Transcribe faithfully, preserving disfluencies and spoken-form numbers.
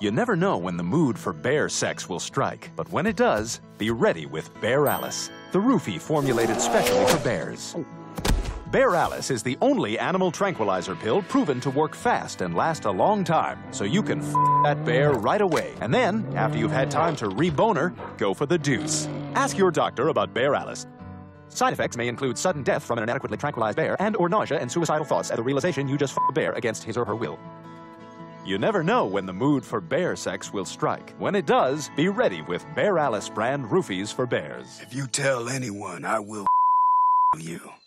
You never know when the mood for bear sex will strike, but when it does, be ready with Bear Alice, the roofie formulated specially for bears. Bear Alice is the only animal tranquilizer pill proven to work fast and last a long time, so you can f that bear right away. And then, after you've had time to re-boner, go for the deuce. Ask your doctor about Bear Alice. Side effects may include sudden death from an inadequately tranquilized bear and or nausea and suicidal thoughts at the realization you just f***ed a bear against his or her will. You never know when the mood for bear sex will strike. When it does, be ready with Bear Alice brand roofies for bears. If you tell anyone, I will you.